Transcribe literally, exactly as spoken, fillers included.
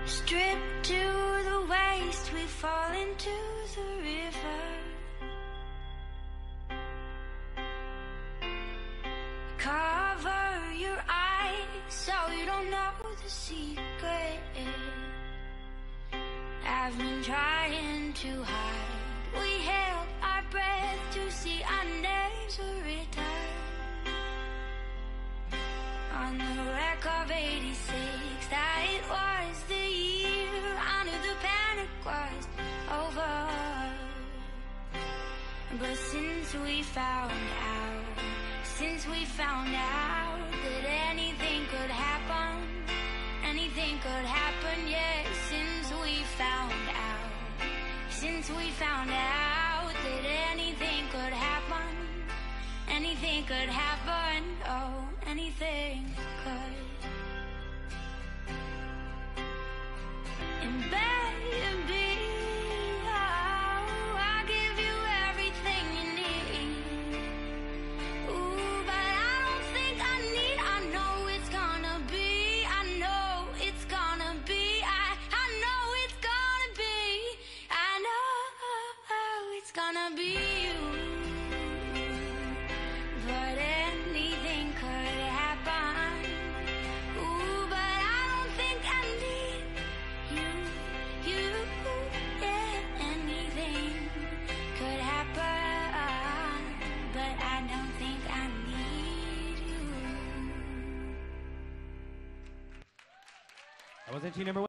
Stripped to the waist, we fall into the river. Cover your eyes so you don't know the secret. I've been trying to hide. We held our breath to see our names will return. On the wreck of eighty-six, that was the year I knew the panic was over. But since we found out, since we found out that anything could happen, anything could happen, yes, since we found out, since we found out that anything could happen, anything could happen, oh, anything could. And baby, oh, I'll give you everything you need. Ooh, but I don't think I need, I know it's gonna be, I know it's gonna be, I, I know it's gonna be, I know it's gonna be you. But anything could happen. Ooh, but I don't think I need you, you, yeah. Anything could happen, but I don't think I need you. That was entry number one.